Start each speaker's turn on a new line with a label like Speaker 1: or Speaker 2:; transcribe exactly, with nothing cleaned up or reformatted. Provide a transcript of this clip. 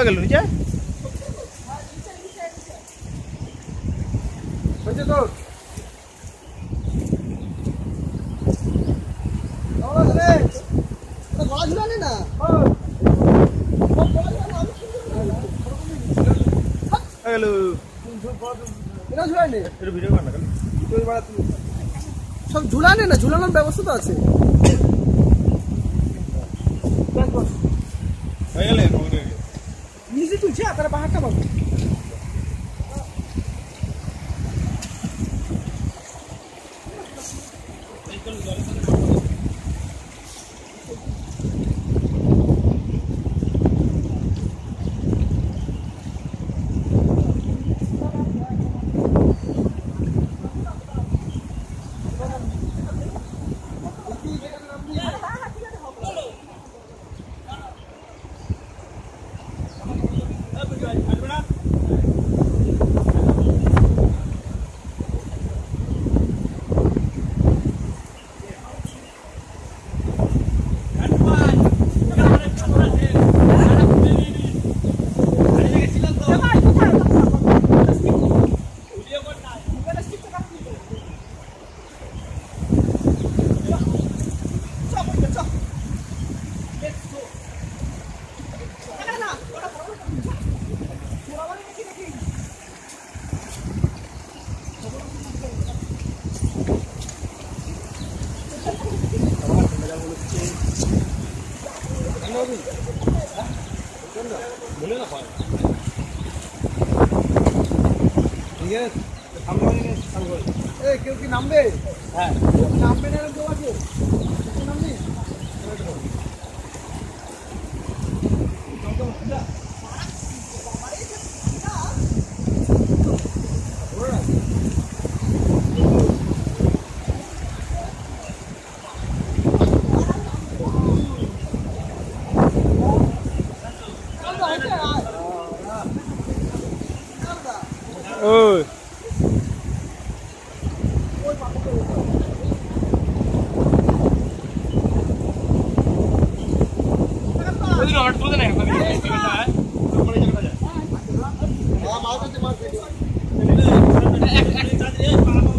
Speaker 1: কই গেল নিচে
Speaker 2: হয়েছে তো গলা ঝুলানে না
Speaker 1: গেল
Speaker 2: এটা ঝুলানে
Speaker 1: এটা ভিডিও কর না গেল
Speaker 2: সব ঝুলানে না ঝুলানোর ব্যবস্থা তো আছে
Speaker 1: হয়ে গেলে
Speaker 2: নিজে তুলছে তারা পাহাড়টা পাবো কেউ কি নামবে হ্যাঁ নামবে না কেউ আছে নামবি
Speaker 1: ওই और तू नहीं कभी ऐसी बेटा है ऊपर जगह जा हां मार दे मार दे